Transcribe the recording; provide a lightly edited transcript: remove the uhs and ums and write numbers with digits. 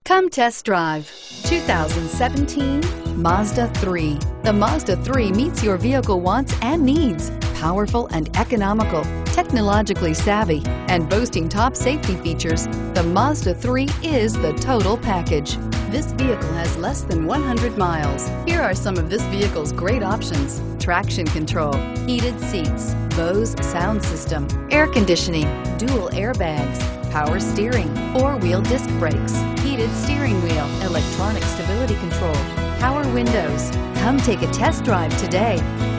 Come test drive 2017 Mazda 3. The Mazda 3 meets your vehicle wants and needs. Powerful and economical, technologically savvy, and boasting top safety features, the Mazda 3 is the total package. This vehicle has less than 100 miles. Here are some of this vehicle's great options: traction control, heated seats, Bose sound system, air conditioning, dual airbags, power steering, four-wheel disc brakes, heated steering wheel, electronic stability control, power windows. Come take a test drive today.